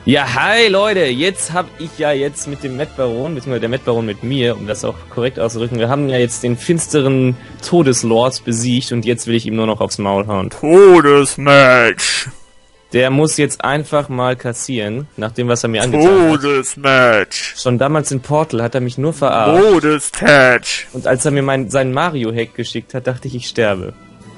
Ja, hi Leute, jetzt habe ich ja jetzt mit dem Mad-Baron, beziehungsweise der Mad-Baron mit mir, um das auch korrekt auszudrücken, wir haben ja jetzt den finsteren Todeslord besiegt und jetzt will ich ihm nur noch aufs Maul hauen. Todesmatch! Der muss jetzt einfach mal kassieren, nach dem, was er mir angetan hat. Todesmatch! Schon damals in Portal hat er mich nur verarscht. Todestatch! Und als er mir seinen Mario-Hack geschickt hat, dachte ich sterbe.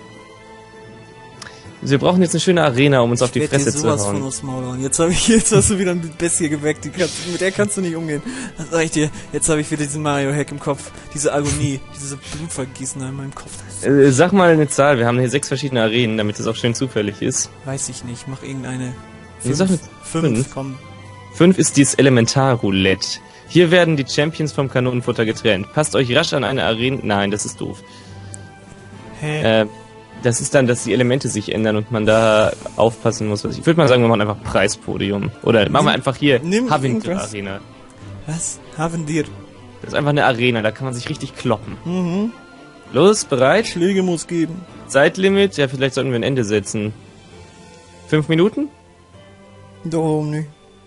Also wir brauchen jetzt eine schöne Arena, um uns auf die Fresse zu hauen. Von uns Maul. Jetzt hast du wieder ein Bestie geweckt, mit der kannst du nicht umgehen. Das sag ich dir, jetzt habe ich wieder diesen Mario-Hack im Kopf, diese Agonie, diese Blutvergießen in meinem Kopf. Sag mal eine Zahl, wir haben hier 6 verschiedene Arenen, damit es auch schön zufällig ist. Weiß ich nicht, mach irgendeine. 5, komm. 5 ist dieses Elementar-Roulette. Hier werden die Champions vom Kanonenfutter getrennt. Passt euch rasch an eine Arena... Nein, das ist doof. Hä? Das ist dann, dass die Elemente sich ändern und man da aufpassen muss. Ich würde mal sagen, wir machen einfach Preispodium. Oder machen wir einfach hier Havendir-Arena. Was? Havendir? Das ist einfach eine Arena, da kann man sich richtig kloppen. Mhm. Los, bereit? Schläge muss geben. Zeitlimit? Ja, vielleicht sollten wir ein Ende setzen. 5 Minuten? Warum nicht?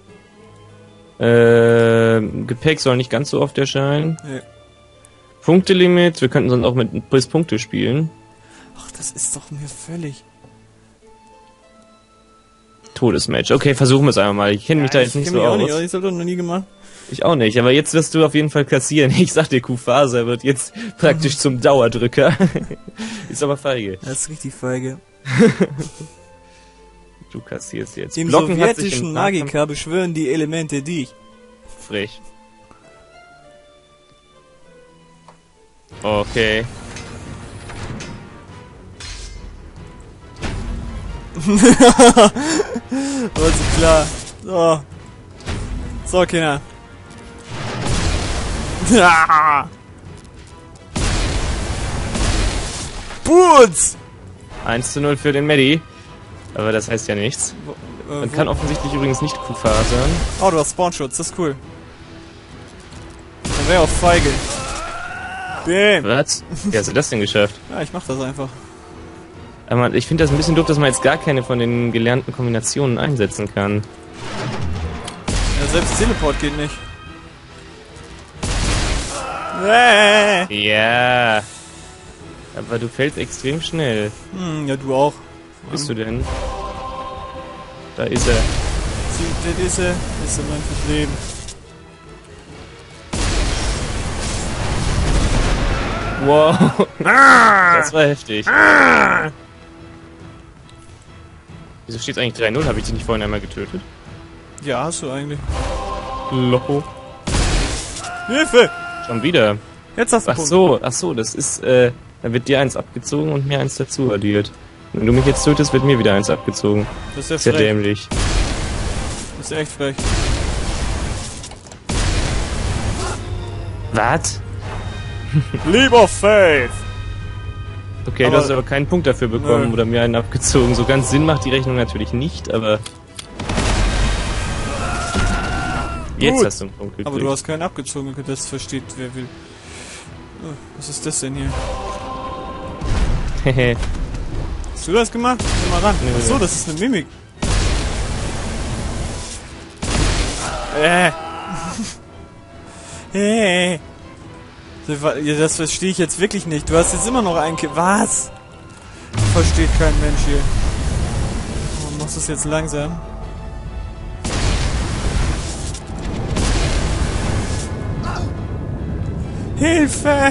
Gepäck soll nicht ganz so oft erscheinen. Ja. Punktelimit? Wir könnten sonst auch mit bis Punkte spielen. Ach, das ist doch mir völlig... Todesmatch. Okay, versuchen wir es einmal mal. Ich kenne mich da jetzt nicht so aus. Ich hab's doch noch nie gemacht. Ich auch nicht, aber jetzt wirst du auf jeden Fall kassieren. Ich sag dir, Kufasa wird jetzt praktisch zum Dauerdrücker. Ist aber feige. Das ist richtig feige. Du kassierst jetzt. Im sowjetischen Magiker beschwören die Elemente dich. Frech. Okay. War so klar. So. So, Kinder. Boots! 1:0 für den Medi. Aber das heißt ja nichts. Man kann offensichtlich übrigens nicht Kufasern. Oh, du hast Spawnschutz, das ist cool. Dann wäre auch feige. Bam! Was? Wie hast du das denn geschafft? Ja, ich mach das einfach. Aber ich finde das ein bisschen doof, dass man jetzt gar keine von den gelernten Kombinationen einsetzen kann. Ja, selbst Teleport geht nicht. Ja. Aber du fällst extrem schnell. Ja, du auch. Wo bist du denn? Da ist er. Das ist mein Problem. Wow. Das war heftig. Wieso steht es eigentlich 3:0? Habe ich dich nicht vorhin einmal getötet? Ja, hast du eigentlich. Loco. Hilfe! Schon wieder. Jetzt hast du Ach so, das ist, da wird dir eins abgezogen und mir eins dazu addiert. Wenn du mich jetzt tötest, wird mir wieder eins abgezogen. Das ist ja frech. Dämlich. Das ist echt frech. Was? Lieber Faith! Okay, du hast aber keinen Punkt dafür bekommen oder mir einen abgezogen. So ganz Sinn macht die Rechnung natürlich nicht, aber... Jetzt hast du einen Punkt gekriegt. Aber du hast keinen abgezogen, das versteht wer will. Oh, was ist das denn hier? Hehe. Hast du das gemacht? Geh mal ran. Achso, das ist eine Mimik. Das verstehe ich jetzt wirklich nicht. Du hast jetzt immer noch einen Was? Versteht kein Mensch hier. Warum machst du es jetzt langsam? Hilfe!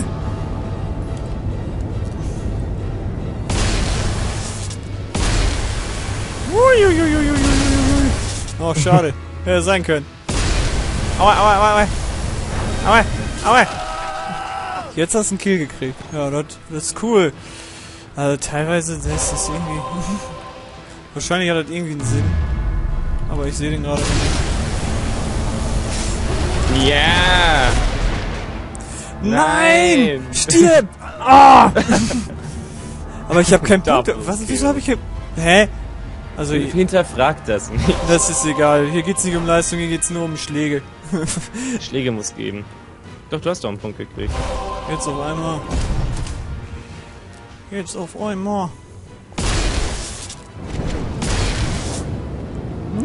Oh, schade. Hätte sein können. Aua, aua, aua, aua. Aua, aua. Jetzt hast du einen Kill gekriegt. Ja, das ist cool. Also teilweise ist das irgendwie... Wahrscheinlich hat das irgendwie einen Sinn. Aber ich sehe den gerade nicht. Ja! Nein! Stirb! Oh! Aber ich habe keinen Punkt. Was? Wieso habe ich hier... Hä? Also hinterfragt das nicht. Das ist egal. Hier geht's nicht um Leistung, hier geht's nur um Schläge. Schläge muss geben. Doch, du hast doch einen Punkt gekriegt. Jetzt auf einmal. Jetzt auf einmal.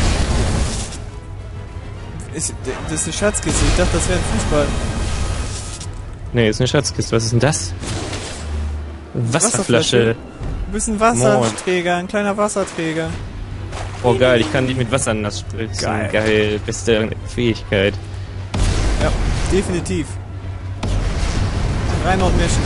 Das ist eine Schatzkiste. Ich dachte, das wäre ein Fußball. Nee, ist eine Schatzkiste. Was ist denn das? Wasserflasche. Du bist ein Wasserträger, ein kleiner Wasserträger. Oh geil, ich kann dich mit Wasser nass spritzen. Geil. Beste Fähigkeit. Ja, definitiv. Reinhold mischen.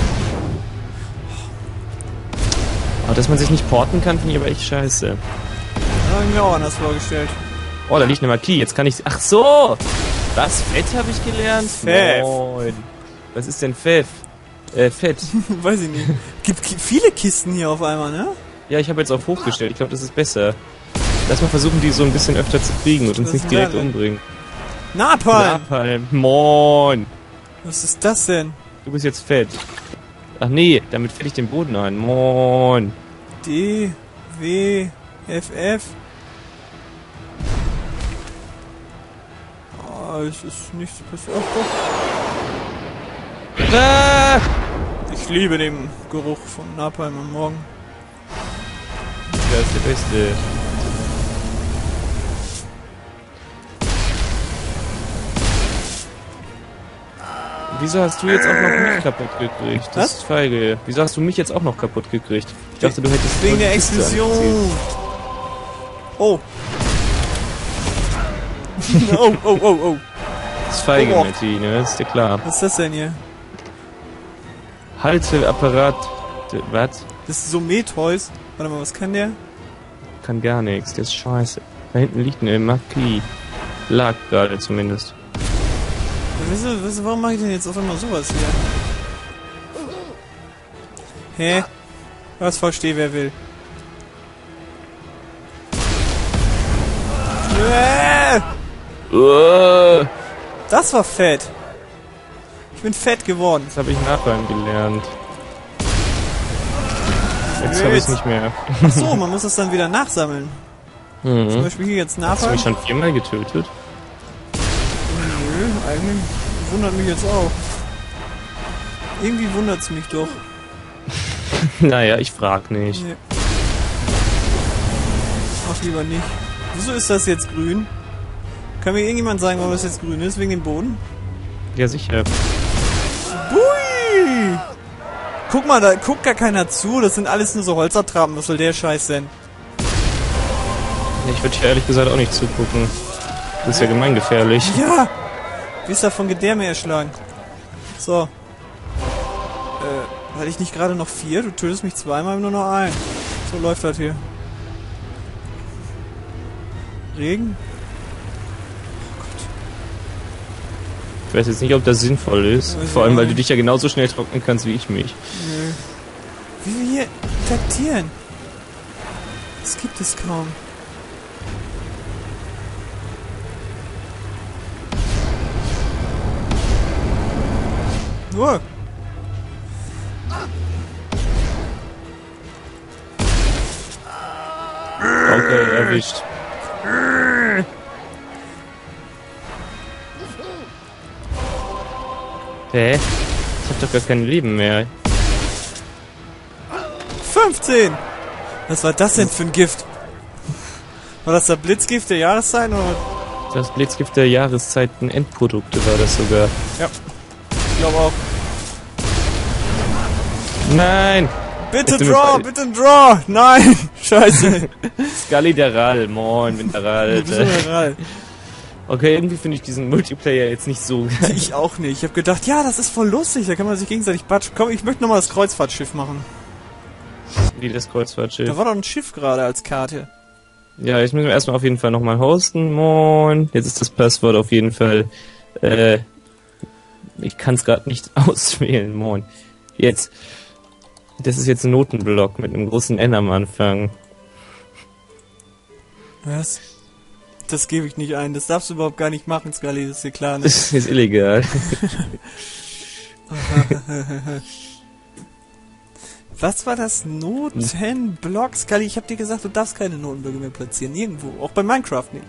Aber dass man sich nicht porten kann, finde ich aber echt scheiße. Das habe ich mir auch anders vorgestellt. Oh, da liegt eine Marquis. Jetzt kann ich... Ach so! Was? Fett habe ich gelernt? Pfeff. Moin. Was ist denn Pfeff? Fett. Weiß ich nicht. Gibt viele Kisten hier auf einmal, ne? Ja, ich habe jetzt auf hochgestellt. Ich glaube, das ist besser. Lass mal versuchen, die so ein bisschen öfter zu kriegen und uns nicht direkt umbringen. Napalm! Napalm. Moin. Was ist das denn? Du bist jetzt fett. Ach nee, damit fäll ich den Boden ein. Moin. D, W, F, F. Oh, es ist nichts passiert. Oh, doch. Ah! Ich liebe den Geruch von Napalm am Morgen. Das ist der Beste. Wieso hast du jetzt auch noch mich kaputt gekriegt? Das ist feige. Wieso hast du mich jetzt auch noch kaputt gekriegt? Ich dachte, du hättest... Wegen der Explosion. Oh. Oh, oh, oh, oh. Das ist feige, Oh. Matti, ne? Das ist dir klar. Was ist das denn hier? Halteapparat... Was? Das ist so Metheus. Warte mal, was kann der? Kann gar nichts. Der ist scheiße. Da hinten liegt eine Marquis. Lag gerade zumindest. Warum mache ich denn jetzt auf einmal sowas hier? Hä? Was verstehe, wer will. Das war fett. Ich bin fett geworden. Das habe ich Napalm gelernt. Jetzt habe ich es nicht mehr. Ach so, man muss das dann wieder nachsammeln. Zum Beispiel hier jetzt Hast du Napalm. mich schon 4-mal getötet? Nö, eigentlich wundert mich jetzt auch. Irgendwie wundert's mich doch. Naja, ich frag nicht. Nee. Ach, lieber nicht. Wieso ist das jetzt grün? Kann mir irgendjemand sagen, warum das jetzt grün ist? Wegen dem Boden? Ja, sicher. Bui! Guck mal, da guckt gar keiner zu. Das sind alles nur so Holzertrappen. Was soll der Scheiß denn? Ich würde hier ehrlich gesagt auch nicht zugucken. Das ist ja gemeingefährlich. Ja! Wie ist da von Gedärme erschlagen? So. Hatte ich nicht gerade noch 4? Du tötest mich zweimal, nur noch ein. So läuft das hier. Regen? Ich weiß jetzt nicht, ob das sinnvoll ist. Weiß Vor allem, ich weil auch du dich ja genauso schnell trocknen kannst wie ich mich. Nö. Wie wir hier taktieren? Das gibt es kaum. Nur. Okay, erwischt. Hä? Ich hab doch gar kein Leben mehr. 15! Was war das denn für ein Gift? War das der Blitzgift der Jahreszeit oder? Das Blitzgift der Jahreszeiten Endprodukte war das sogar. Ja. Ich glaube auch. Nein! Bitte Draw, bitte Draw! Nein! Scheiße! Scully der Rall, moin, bin der Rall. General. Okay, irgendwie finde ich diesen Multiplayer jetzt nicht so geil. Ich auch nicht. Ich habe gedacht, ja, das ist voll lustig, da kann man sich gegenseitig batschen. Komm, ich möchte nochmal das Kreuzfahrtschiff machen. Wie das Kreuzfahrtschiff. Da war doch ein Schiff gerade als Karte. Ja, jetzt müssen wir erstmal auf jeden Fall nochmal hosten. Moin. Jetzt ist das Passwort auf jeden Fall. Ich kann es gerade nicht auswählen. Moin. Jetzt. Das ist jetzt ein Notenblock mit einem großen N am Anfang. Was? Das gebe ich nicht ein. Das darfst du überhaupt gar nicht machen, Scully. Das ist dir klar, ne? Das ist illegal. Was war das? Notenblock? Scully, ich hab dir gesagt, du darfst keine Notenblöcke mehr platzieren. Nirgendwo. Auch bei Minecraft nicht.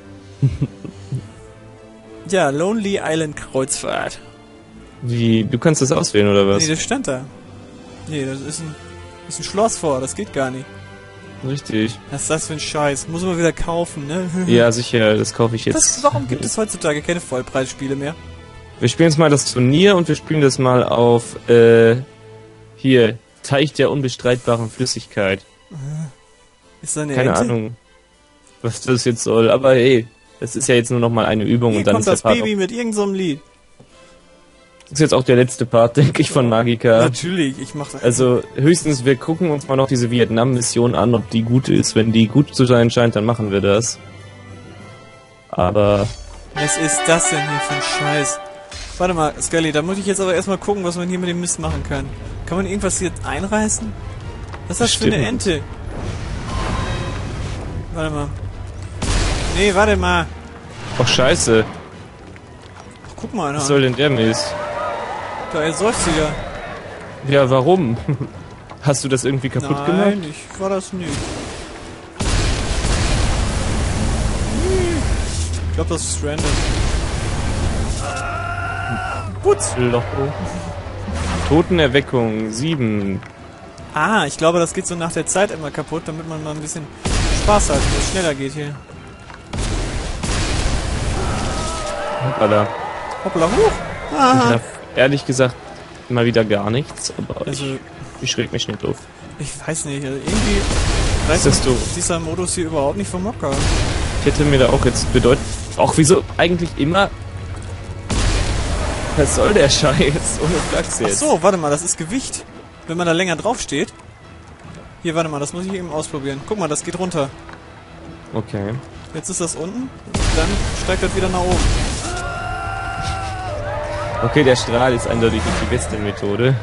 Ja, Lonely Island Kreuzfahrt. Wie? Du kannst das auswählen, oder was? Nee, das stand da. Nee, das ist ein Schloss vor. Das geht gar nicht. Richtig. Was ist das für ein Scheiß? Muss man wieder kaufen, ne? Ja, sicher, das kaufe ich jetzt. Warum gibt es heutzutage keine Vollpreisspiele mehr? Wir spielen jetzt mal das Turnier und wir spielen das mal auf, hier, Teich der unbestreitbaren Flüssigkeit. Ist da eine Keine Ente? Ahnung, was das jetzt soll, aber hey, das ist ja jetzt nur noch mal eine Übung Hier und dann kommt ist der das Part Baby mit irgendeinem so Lied. Das ist jetzt auch der letzte Part, denke ich, von Magica. Natürlich, ich mach das. Also höchstens, wir gucken uns mal noch diese Vietnam-Mission an, ob die gut ist. Wenn die gut zu sein scheint, dann machen wir das. Aber Was ist das denn hier für ein Scheiß? Warte mal, Scully, da muss ich jetzt aber erstmal gucken, was man hier mit dem Mist machen kann. Kann man irgendwas hier einreißen? Was ist das für eine Bestimmt. Ente? Warte mal. Nee, warte mal. oh scheiße, Ach, guck mal einer. was soll denn der Mist? Da ersäuft sie ja. Ja, warum? Hast du das irgendwie kaputt gemacht? Nein, ich war das nicht. Ich glaube, das ist random. Putz! Loch. Totenerweckung 7. Ah, ich glaube, das geht so nach der Zeit immer kaputt, damit man mal ein bisschen Spaß hat, wenn es schneller geht hier. Hoppala. Hoppla, hoch! Ich Ah. hab ehrlich gesagt mal wieder gar nichts, aber Also, ich schräg mich nicht auf. ich weiß nicht, also irgendwie reißt ist doof. dieser Modus hier überhaupt nicht vom Mocker. Ich hätte mir da auch jetzt bedeutet... Auch wieso eigentlich immer... Was soll der Scheiß? Ohne Flachs Ach jetzt. so, warte mal, das ist Gewicht. Wenn man da länger drauf steht. Hier, warte mal, das muss ich eben ausprobieren. Guck mal, das geht runter. Okay. Jetzt ist das unten, dann steigt das wieder nach oben. Okay, der Strahl ist eindeutig nicht die beste Methode.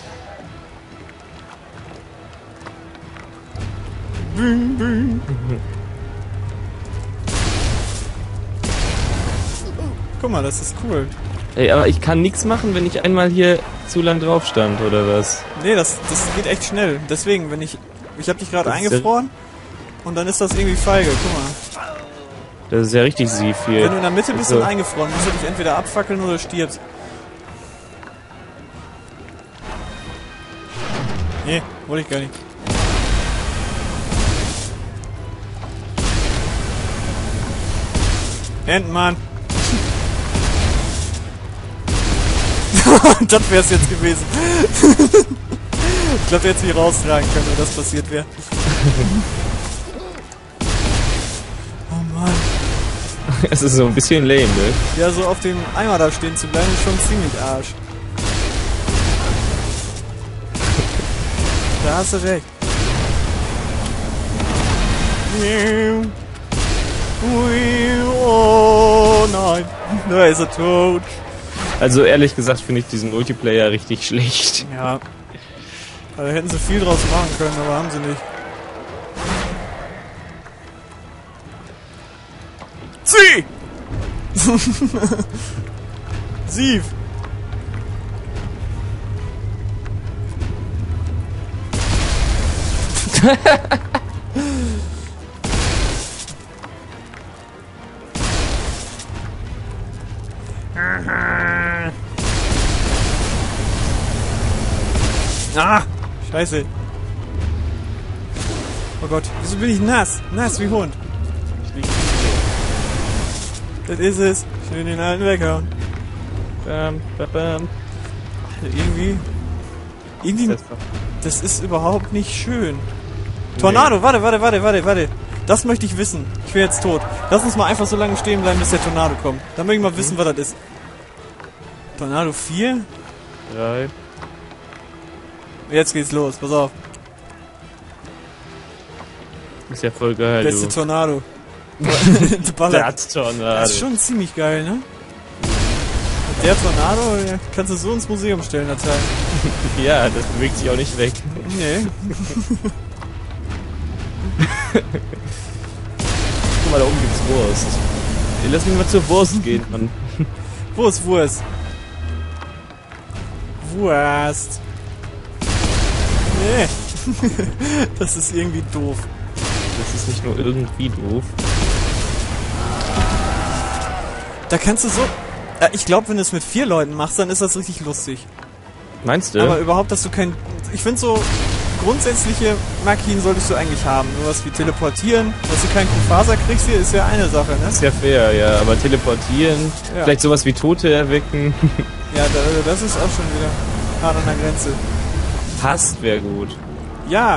Guck mal, das ist cool. Ey, aber ich kann nichts machen, wenn ich einmal hier zu lang drauf stand, oder was? Nee, das geht echt schnell. Deswegen, wenn ich hab dich gerade Das ist eingefroren und dann ist das irgendwie feige. Guck mal. Das ist ja richtig Sief hier. Wenn du in der Mitte bist Also- und eingefroren, musst du dich entweder abfackeln oder stirbst. Nee, wollte ich gar nicht. Entenmann! Das wär's jetzt gewesen. Ich glaube, der hätte mich raustragen können, wenn das passiert wäre. Oh Mann. Es ist so ein bisschen lame, ne? Ja, so auf dem Eimer da stehen zu bleiben, ist schon ziemlich Arsch. Da hast du recht. Oh nein, da ist er tot. Also ehrlich gesagt finde ich diesen Multiplayer richtig schlecht. Ja. Da hätten sie viel draus machen können, aber haben sie nicht. Sieh! Sief! Ah! Scheiße. Oh Gott, wieso bin ich nass? Nass wie Hund. Das ist es. Ich will den alten weghauen. Bam, bam, bam. Irgendwie, das ist überhaupt nicht schön. Tornado, warte. Das möchte ich wissen. Ich bin jetzt tot. Lass uns mal einfach so lange stehen bleiben, bis der Tornado kommt. Dann möchte ich mal wissen, was das ist. Tornado 4? 3. Jetzt geht's los, pass auf. Ist ja voll geil, Beste du. Tornado. Die Baller. Der Tornado. Das ist schon ziemlich geil, ne? Und der Tornado, den kannst du so ins Museum stellen, der Teil. Ja, das bewegt sich auch nicht weg. Nee. Guck mal, da oben gibt's Wurst. Ey, lass mich mal zur Wurst gehen, Mann. Wo ist Wurst? Wurst. Nee. Das ist irgendwie doof. Das ist nicht nur irgendwie doof. Da kannst du so... ich glaube, wenn du es mit 4 Leuten machst, dann ist das richtig lustig. Meinst du? Aber überhaupt, dass du kein... Ich finde so... grundsätzliche Markien solltest du eigentlich haben. Nur was wie teleportieren, dass du keinen Kuhfaser kriegst hier, ist ja eine Sache, ne? Ist ja fair, ja, aber teleportieren, Ja. vielleicht sowas wie Tote erwecken, Ja, das ist auch schon wieder hart an der Grenze. passt, wäre gut. Ja.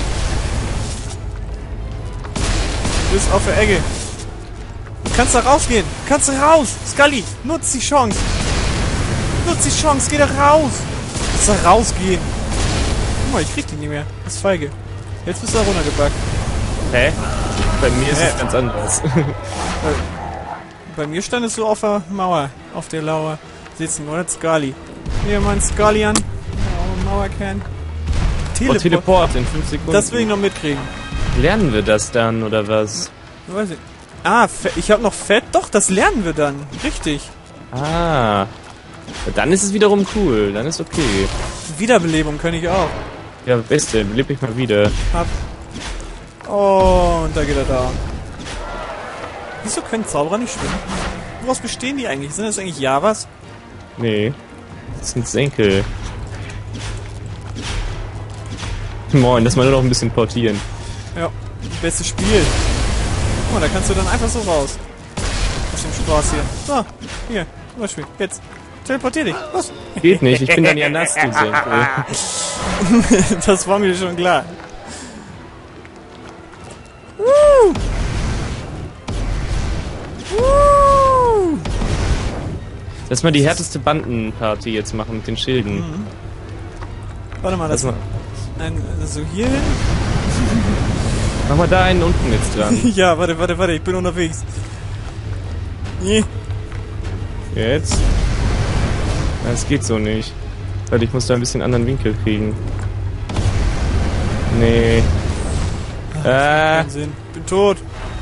Du bist auf der Ecke. Du kannst da rausgehen. Kannst du raus. Scully, nutz die Chance. Nutz die Chance, geh da raus. Kannst da rausgehen. Guck mal, ich krieg die nicht mehr. Das ist feige. Jetzt bist du da runtergebackt. Hä? Bei mir ist es ganz anders. Bei mir standest du auf der Mauer, auf der Lauer sitzen, oder Scully? Hier, mein Scully an. Ja, Mauerkern. Oh, Teleport in 5 Sekunden. Das will ich noch mitkriegen. Lernen wir das dann, oder was? Weiß ich. Ah, ich hab noch Fett. Doch, das lernen wir dann. Richtig. Ah. Dann ist es wiederum cool, dann ist okay. Wiederbelebung kann ich auch. Ja, Beste, beleb mich mal wieder. Hab. Oh, und da geht er da. Wieso können Zauberer nicht schwimmen? Woraus bestehen die eigentlich? Sind das eigentlich Javas? Nee. Das sind Senkel. Moin, das mal nur noch ein bisschen portieren. Ja, bestes Spiel. Guck mal, da kannst du dann einfach so raus. Aus dem Spaß hier. So, hier, zum Beispiel, jetzt. Teleportier dich, los. Geht nicht, ich bin dann ja nass, du Senkel. Das war mir schon klar. Woo! Woo! Lass mal die härteste Bandenparty jetzt machen mit den Schilden. Mhm. Warte mal, Lass mal, so hier hin? mach mal da einen unten jetzt dran. Ja, warte, ich bin unterwegs. Nee. Jetzt? Das geht so nicht. Weil ich muss da ein bisschen anderen Winkel kriegen. Nee. Keinen Sinn. Bin tot.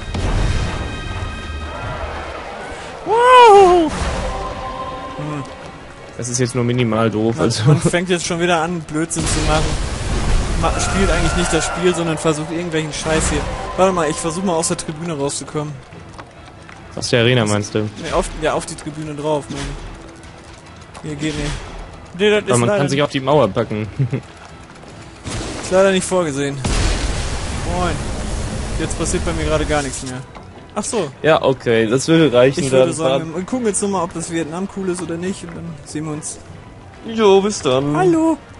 Wow! Das ist jetzt nur minimal doof. Also. Man fängt jetzt schon wieder an, Blödsinn zu machen. Spielt eigentlich nicht das Spiel, sondern versucht irgendwelchen Scheiß hier. Warte mal, ich versuche mal aus der Tribüne rauszukommen. Aus der Arena meinst du? Nee, auf die Tribüne drauf, meine ich. Hier geht nicht. Nee, das Aber ist man leider, kann sich auf die Mauer packen. ist leider nicht vorgesehen. Moin. Jetzt passiert bei mir gerade gar nichts mehr. Ach so. Ja, okay, das würde reichen. Ich würde dann. sagen, wir gucken jetzt nochmal, ob das Vietnam cool ist oder nicht und dann sehen wir uns. Jo, bis dann. Hallo.